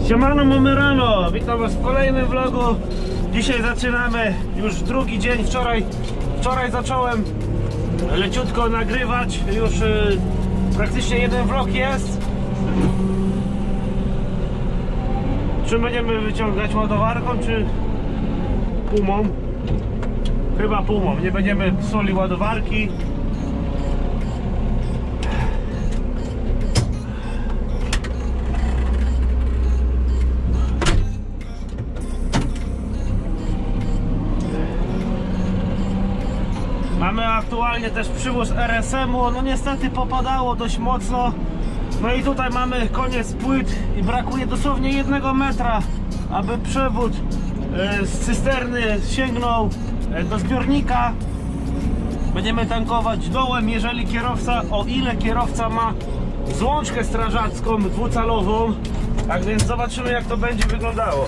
Siemano, mamy rano, witam was w kolejnym vlogu. Dzisiaj zaczynamy już drugi dzień. Wczoraj zacząłem leciutko nagrywać. Już praktycznie jeden vlog jest. Czy będziemy wyciągać ładowarką, czy pumą? Chyba pumą, nie będziemy psuli ładowarki. Mamy aktualnie też przywóz RSM-u, no niestety popadało dość mocno. No i tutaj mamy koniec płyt i brakuje dosłownie 1 metra, aby przewód z cysterny sięgnął do zbiornika. Będziemy tankować dołem, jeżeli kierowca, o ile kierowca ma złączkę strażacką dwucalową. Tak więc zobaczymy, jak to będzie wyglądało.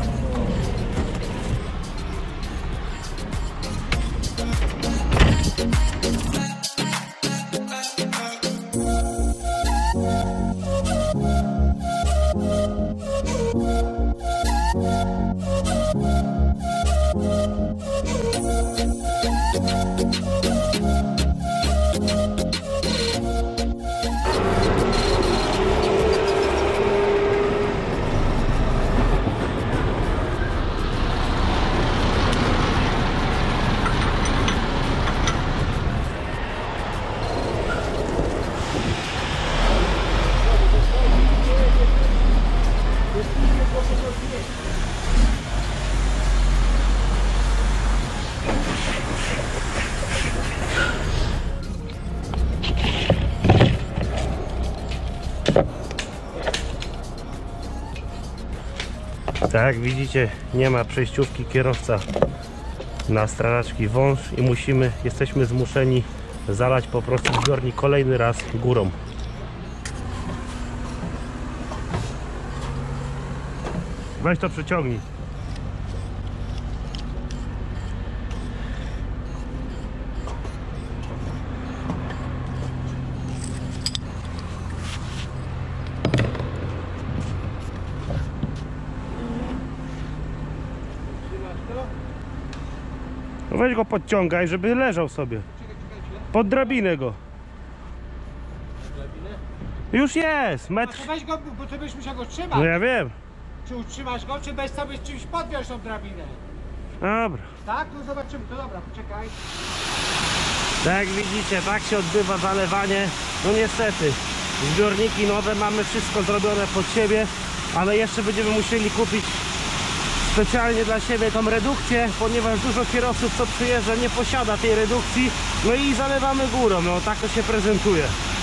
Tak jak widzicie, nie ma przejściówki kierowca na strażaczki wąż i jesteśmy zmuszeni zalać po prostu zbiornik kolejny raz górą. Weź to przeciągnij. Weź go podciągaj, żeby leżał sobie. Pod drabinę go. Już jest, metr. No to weź go, bo ty byś musiał go trzymać. No ja wiem. Czy utrzymasz go, czy bez sobie czymś podwiąż tą drabinę? Dobra. Tak? No zobaczymy. To dobra, poczekaj. Tak jak widzicie, tak się odbywa zalewanie. No niestety, zbiorniki nowe, mamy wszystko zrobione pod siebie, ale jeszcze będziemy musieli kupić specjalnie dla siebie tą redukcję, ponieważ dużo kierowców, co przyjeżdża, nie posiada tej redukcji. No i zalewamy górą, no tak to się prezentuje.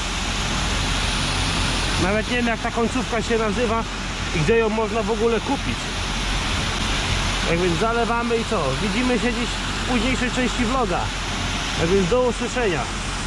Nawet nie wiem, jak ta końcówka się nazywa i gdzie ją można w ogóle kupić. Tak więc zalewamy i co? Widzimy się dziś w późniejszej części vloga. Tak więc do usłyszenia.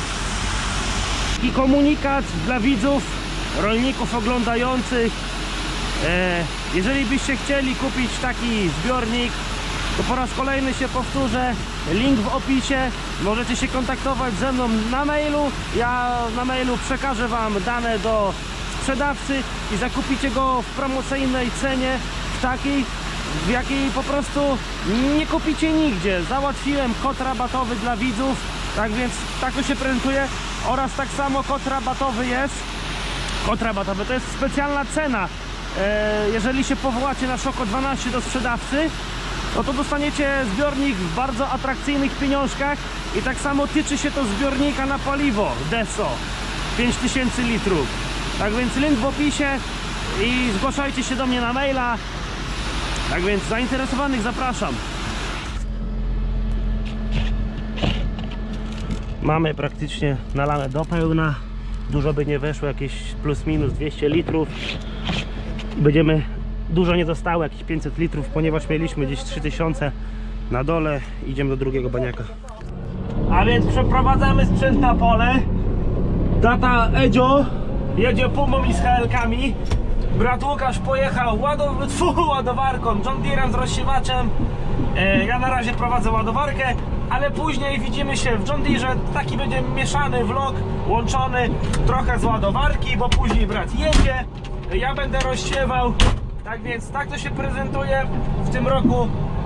I komunikat dla widzów, rolników oglądających. Jeżeli byście chcieli kupić taki zbiornik, to po raz kolejny się powtórzę, link w opisie, możecie się kontaktować ze mną na mailu. Ja na mailu przekażę wam dane do sprzedawcy i zakupicie go w promocyjnej cenie, w takiej, w jakiej po prostu nie kupicie nigdzie. Załatwiłem kod rabatowy dla widzów, tak więc tak to się prezentuje. Oraz tak samo kod rabatowy jest. Kod rabatowy to jest specjalna cena. Jeżeli się powołacie na Szoko 12 do sprzedawcy, no to dostaniecie zbiornik w bardzo atrakcyjnych pieniążkach i tak samo tyczy się to zbiornika na paliwo Deso 5000 litrów. Tak więc link w opisie i zgłaszajcie się do mnie na maila. Tak więc zainteresowanych zapraszam. Mamy praktycznie nalane do pełna. Dużo by nie weszło, jakieś plus minus 200 litrów. Będziemy, dużo nie zostało, jakieś 500 litrów, ponieważ mieliśmy gdzieś 3000 na dole. Idziemy do drugiego baniaka. A więc przeprowadzamy sprzęt na pole. Tata Edzio jedzie pumą i z HL-kami. Brat Łukasz pojechał ładowarką, John Deere'em z rozsiewaczem. Ja na razie prowadzę ładowarkę, ale później widzimy się w John Deere. Taki będzie mieszany vlog, łączony trochę z ładowarki, bo później brat jedzie, ja będę rozsiewał Tak więc tak to się prezentuje w tym roku.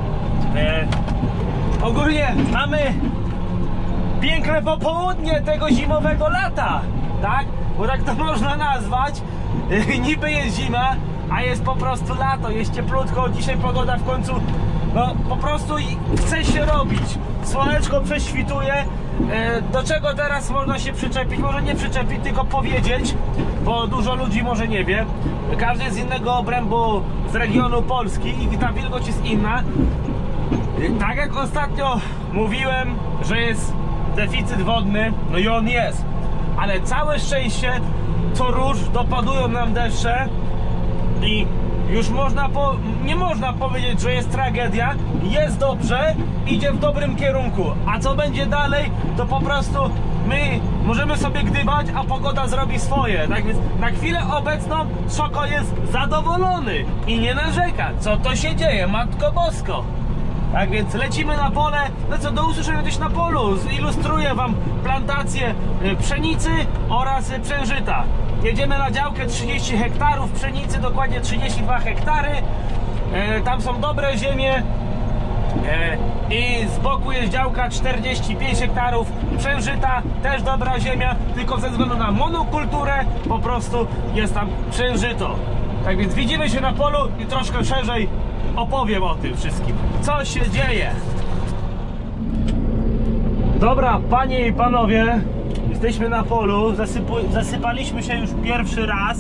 Ogólnie mamy piękne popołudnie tego zimowego lata, tak? Bo tak to można nazwać. Niby jest zima, a jest po prostu lato, jest cieplutko. Dzisiaj pogoda w końcu, no po prostu chce się robić. Słoneczko prześwituje. Do czego teraz można się przyczepić? Może nie przyczepić, tylko powiedzieć, bo dużo ludzi może nie wie. Każdy jest z innego obrębu, z regionu Polski i ta wilgoć jest inna. Tak jak ostatnio mówiłem, że jest deficyt wodny, no i on jest. Ale całe szczęście, co róż dopadują nam deszcze i już nie można powiedzieć, że jest tragedia, jest dobrze, idzie w dobrym kierunku. A co będzie dalej, to po prostu my możemy sobie gdybać, a pogoda zrobi swoje. Tak więc na chwilę obecną Szoko jest zadowolony i nie narzeka. Co to się dzieje, Matko Bosko? Tak więc lecimy na pole. No co, do usłyszenia gdzieś na polu. Zilustruję wam plantację pszenicy oraz przężyta. Jedziemy na działkę 30 hektarów pszenicy, dokładnie 32 hektary. Tam są dobre ziemie. I z boku jest działka 45 hektarów przężyta, też dobra ziemia, tylko ze względu na monokulturę po prostu jest tam przężyto. Tak więc widzimy się na polu i troszkę szerzej opowiem o tym wszystkim, co się dzieje. Dobra, panie i panowie, jesteśmy na polu, zasypaliśmy się już pierwszy raz.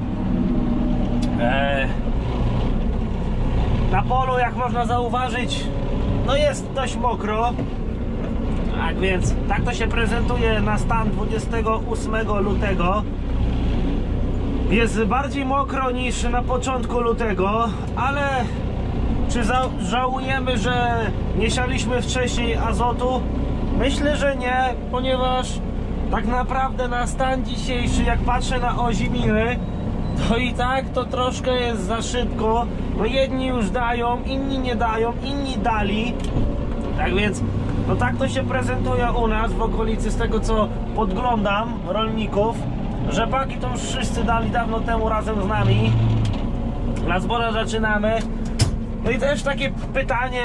Na polu, jak można zauważyć, no jest dość mokro. Tak więc tak to się prezentuje na stan 28 lutego. Jest bardziej mokro niż na początku lutego, ale czy żałujemy, że nie sialiśmy wcześniej azotu? Myślę, że nie, ponieważ tak naprawdę na stan dzisiejszy, jak patrzę na oziminy, to i tak to troszkę jest za szybko. No jedni już dają, inni nie dają, inni dali. Tak więc, no tak to się prezentuje u nas w okolicy, z tego co podglądam rolników. Rzepaki to już wszyscy dali dawno temu razem z nami. Na zborę zaczynamy. No i też takie pytanie,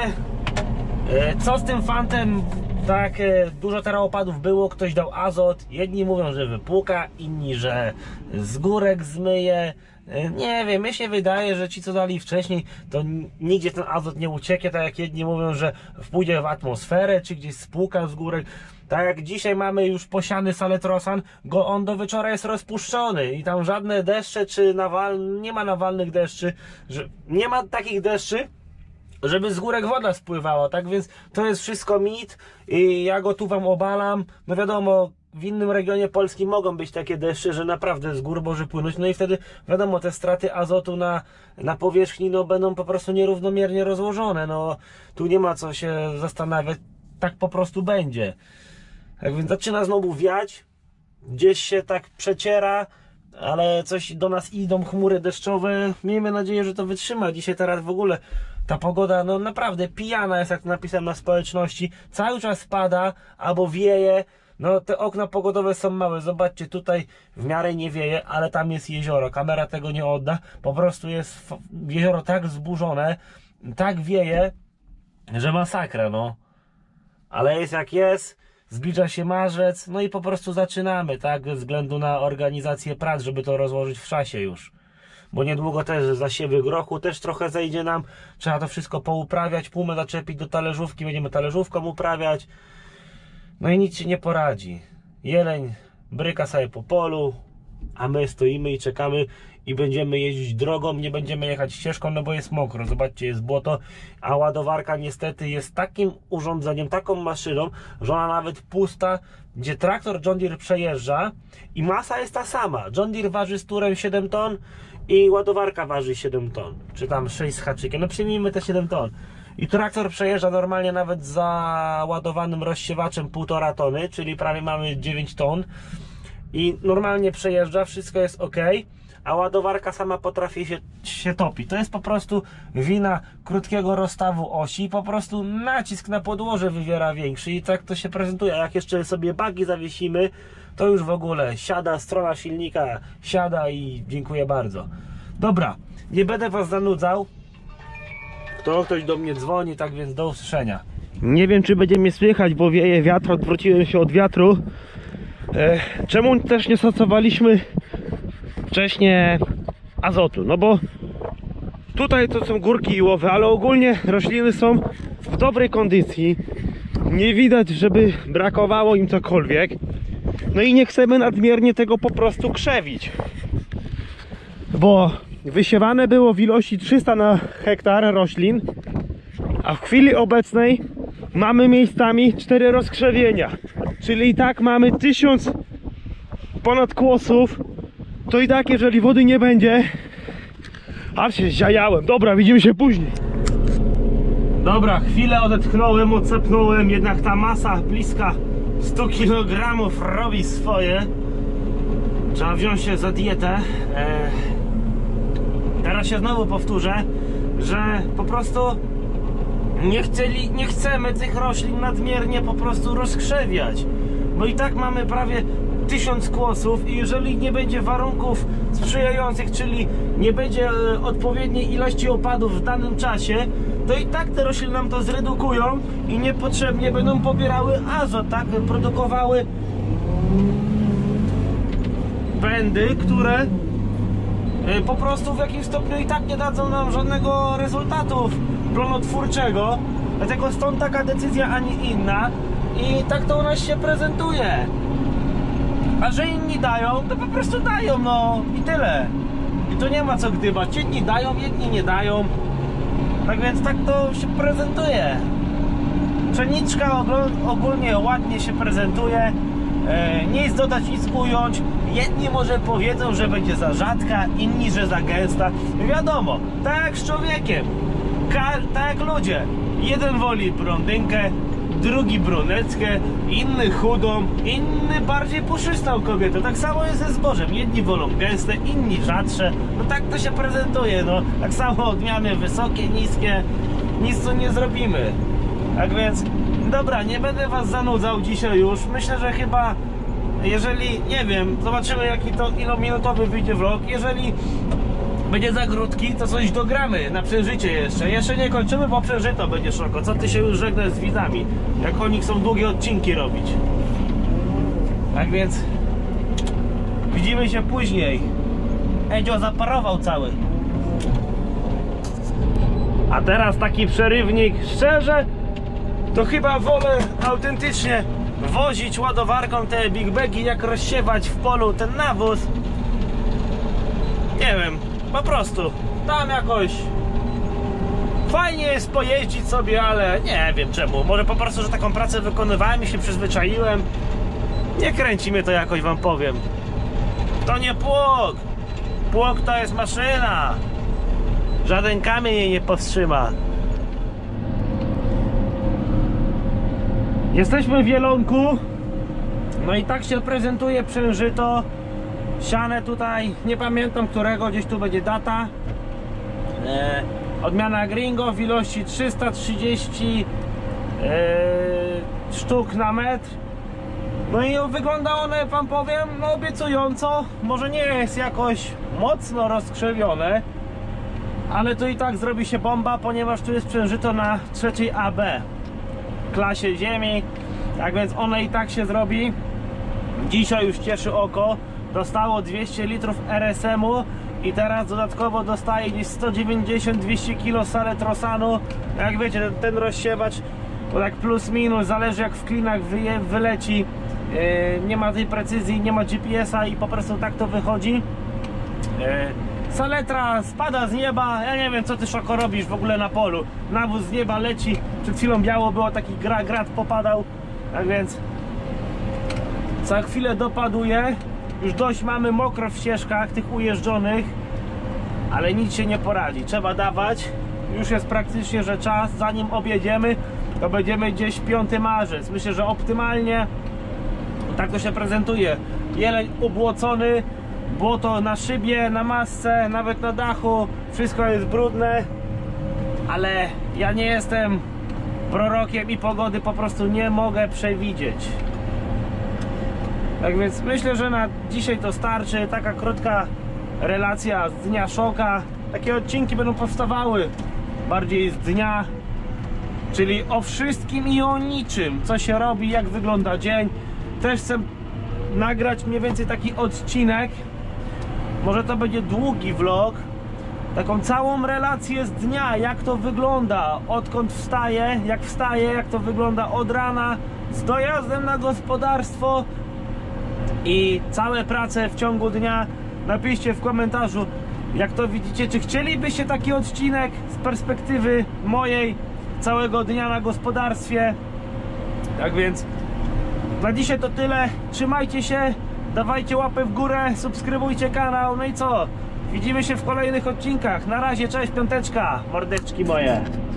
co z tym fantem? Tak, dużo teraopadów było, ktoś dał azot. Jedni mówią, że wypłuka, inni, że z górek zmyje. Nie wiem, mi się wydaje, że ci co dali wcześniej, to nigdzie ten azot nie ucieknie, tak jak jedni mówią, że pójdzie w atmosferę, czy gdzieś spłuka z górek. Tak jak dzisiaj mamy już posiany saletrosan, on do wieczora jest rozpuszczony i tam żadne deszcze, czy nie ma nawalnych deszczy, nie ma takich deszczy, żeby z górek woda spływała, tak więc to jest wszystko mit i ja go tu wam obalam. No wiadomo, w innym regionie Polski mogą być takie deszcze, że naprawdę z gór może płynąć, no i wtedy wiadomo, te straty azotu na powierzchni no będą po prostu nierównomiernie rozłożone, no tu nie ma co się zastanawiać, tak po prostu będzie. Tak więc zaczyna znowu wiać, gdzieś się tak przeciera, ale coś do nas idą chmury deszczowe, miejmy nadzieję, że to wytrzyma. Dzisiaj teraz w ogóle ta pogoda no naprawdę pijana jest, jak to napisałem na społeczności, cały czas pada albo wieje. No te okna pogodowe są małe, zobaczcie, tutaj w miarę nie wieje, ale tam jest jezioro, kamera tego nie odda, po prostu jest jezioro tak zburzone, tak wieje, że masakra, no. Ale jest jak jest, zbliża się marzec, no i po prostu zaczynamy, tak, ze względu na organizację prac, żeby to rozłożyć w czasie już. Bo niedługo też zasiewy grochu, też trochę zejdzie nam, trzeba to wszystko pouprawiać, płumę zaczepić do talerzówki, będziemy talerzówką uprawiać. No i nic się nie poradzi. Jeleń bryka sobie po polu, a my stoimy i czekamy i będziemy jeździć drogą, nie będziemy jechać ścieżką, no bo jest mokro, zobaczcie, jest błoto, a ładowarka niestety jest takim urządzeniem, taką maszyną, że ona nawet pusta, gdzie traktor John Deere przejeżdża i masa jest ta sama. John Deere waży z turem 7 ton i ładowarka waży 7 ton, czy tam 6 z haczykiem, no przyjmijmy te 7 ton. I traktor przejeżdża normalnie nawet za ładowanym rozsiewaczem 1,5 tony, czyli prawie mamy 9 ton. I normalnie przejeżdża, wszystko jest ok, a ładowarka sama potrafi się topić. To jest po prostu wina krótkiego rozstawu osi, po prostu nacisk na podłoże wywiera większy i tak to się prezentuje. A jak jeszcze sobie bagi zawiesimy, to już w ogóle siada strona silnika, siada i dziękuję bardzo. Dobra, Nie będę was zanudzał. Ktoś do mnie dzwoni, tak więc do usłyszenia. Nie wiem, czy będzie mnie słychać, bo wieje wiatr, odwróciłem się od wiatru. Czemu też nie stosowaliśmy wcześniej azotu? No bo tutaj to są górki i łowy, ale ogólnie rośliny są w dobrej kondycji. Nie widać, żeby brakowało im cokolwiek. No i nie chcemy nadmiernie tego po prostu krzewić. Bo wysiewane było w ilości 300 na hektar roślin, a w chwili obecnej mamy miejscami 4 rozkrzewienia. Czyli i tak mamy 1000 ponad kłosów. To i tak, jeżeli wody nie będzie, aż się zziajałem. Dobra, widzimy się później. Dobra, chwilę odetchnąłem, odcepnąłem. Jednak ta masa bliska 100 kg robi swoje. Trzeba wziąć się za dietę. Teraz się znowu powtórzę, że po prostu nie chcemy tych roślin nadmiernie po prostu rozkrzewiać. Bo i tak mamy prawie 1000 kłosów i jeżeli nie będzie warunków sprzyjających, czyli nie będzie odpowiedniej ilości opadów w danym czasie, to i tak te rośliny nam to zredukują i niepotrzebnie będą pobierały azot, tak? Produkowały pędy, które po prostu w jakimś stopniu i tak nie dadzą nam żadnego rezultatu plonotwórczego. Dlatego stąd taka decyzja, a nie inna. I tak to u nas się prezentuje. A że inni dają, to po prostu dają, no i tyle. I to nie ma co gdybać. Jedni dają, jedni nie dają. Tak więc tak to się prezentuje. Pszeniczka ogólnie ładnie się prezentuje. Nic dodać, nic ująć. Jedni może powiedzą, że będzie za rzadka, inni, że za gęsta. Wiadomo, tak jak z człowiekiem. Tak jak ludzie. Jeden woli blondynkę, drugi brunetkę, inny chudą, inny bardziej puszystą kobietę. Tak samo jest ze zbożem. Jedni wolą gęste, inni rzadsze. No tak to się prezentuje. No. Tak samo odmiany wysokie, niskie. Nic tu nie zrobimy. Tak więc, dobra, nie będę was zanudzał dzisiaj już. Myślę, że chyba, jeżeli, nie wiem, zobaczymy jaki to ilominutowy wyjdzie vlog. Jeżeli będzie za krótki, to coś dogramy na przeżycie jeszcze. Jeszcze nie kończymy, bo przeżyto będzie szoko. Co ty się już żegnasz z widzami, jak oni chcą długie odcinki robić. Tak więc widzimy się później. Edzio zaparował cały. A teraz taki przerywnik. Szczerze, to chyba wolę autentycznie wozić ładowarką te big bagi, jak rozsiewać w polu ten nawóz. Nie wiem, po prostu tam jakoś fajnie jest pojeździć sobie, ale nie wiem czemu. Może po prostu, że taką pracę wykonywałem i się przyzwyczaiłem. Nie kręci mnie to jakoś, wam powiem. To nie pług. Pług to jest maszyna. Żaden kamień jej nie powstrzyma. Jesteśmy w Wielonku. No i tak się prezentuje przężyto. Siane tutaj, nie pamiętam którego, gdzieś tu będzie data. Odmiana Gringo w ilości 330 sztuk na metr. No i wygląda one, wam powiem, no obiecująco. Może nie jest jakoś mocno rozkrzewione, ale to i tak zrobi się bomba, ponieważ tu jest przężyto na 3 AB klasie ziemi. Tak więc one i tak się zrobi. Dzisiaj już cieszy oko. Dostało 200 litrów RSM-u i teraz dodatkowo dostaje gdzieś 190-200 kg saletrosanu. Jak wiecie, ten rozsiewacz, bo tak plus minus, zależy jak w klinach wyleci. Nie ma tej precyzji, nie ma GPS-a i po prostu tak to wychodzi. Saletra spada z nieba. Ja nie wiem, co ty, Szoko, robisz w ogóle na polu. Nawóz z nieba leci. Przed chwilą biało było, taki grad popadał. Tak więc za chwilę dopaduje. Już dość mamy mokro w ścieżkach tych ujeżdżonych, ale nic się nie poradzi. Trzeba dawać. Już jest praktycznie, że czas. Zanim objedziemy, to będziemy gdzieś 5 marzec. Myślę, że optymalnie tak to się prezentuje. Jeleń ubłocony, błoto na szybie, na masce, nawet na dachu. Wszystko jest brudne, ale ja nie jestem prorokiem i pogody po prostu nie mogę przewidzieć. Tak więc myślę, że na dzisiaj to starczy. Taka krótka relacja z dnia Szoka. takie odcinki będą powstawały bardziej z dnia, czyli o wszystkim i o niczym, co się robi, jak wygląda dzień. Też chcę nagrać mniej więcej taki odcinek, może to będzie długi vlog, taką całą relację z dnia, jak to wygląda, odkąd wstaję, jak to wygląda od rana, z dojazdem na gospodarstwo i całe prace w ciągu dnia. Napiszcie w komentarzu, jak to widzicie, czy chcielibyście taki odcinek z perspektywy mojej, całego dnia na gospodarstwie. Tak więc na dzisiaj to tyle, trzymajcie się, dawajcie łapę w górę, subskrybujcie kanał, no i co? Widzimy się w kolejnych odcinkach. Na razie, cześć, piąteczka, mordeczki moje.